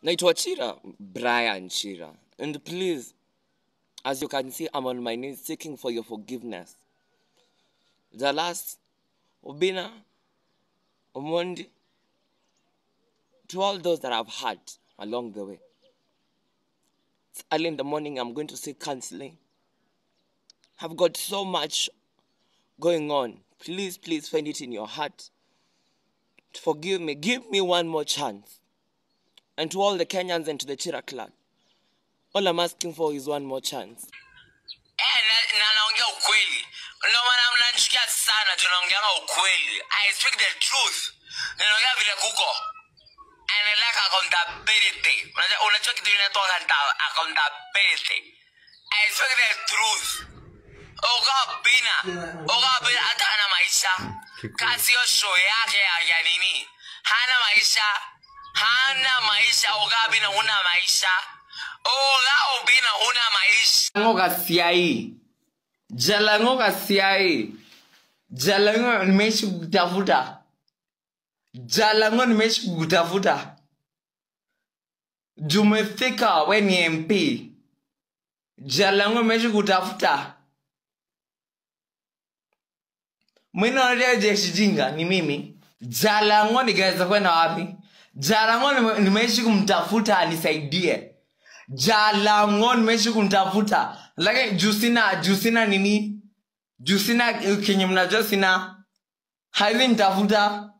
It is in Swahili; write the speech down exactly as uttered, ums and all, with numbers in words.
Naitwa Chira, Brian Chira. And please, as you can see, I'm on my knees seeking for your forgiveness. The last, Obinna, Omondi, to all those that I've had along the way. It's early in the morning, I'm going to seek counseling. I've got so much going on. Please, please find it in your heart to forgive me. Give me one more chance. And to all the Kenyans and to the Chira clan, all I'm asking for is one more chance. I speak the truth. And I like accountability. Accountability. I speak the truth. Oga Obinna. Oga Obinna hata ana maisha. Kazi yo show yake ya nini. Hana maisha. Hana maisha. Oga Obinna una maisha. Oga Obinna una maisha. Jalang'o kasiai. Jalang'o kasiai. Jalang'o nimeishi kutafuta. Jalang'o nimeishi kutafuta. Jumefika we ni M P. Jalang'o nimeishi kutafuta. Mwina wale jeshi jinga ni mimi. Jalang'o nigaweza kwenda wapi? Jalang'o nimeishi kumtafuta anisaidie. Jalang'o nimeishi kumtafuta. Lakini jusina jusina nini? Jusina kenye mnajua sina. Haili nitafuta.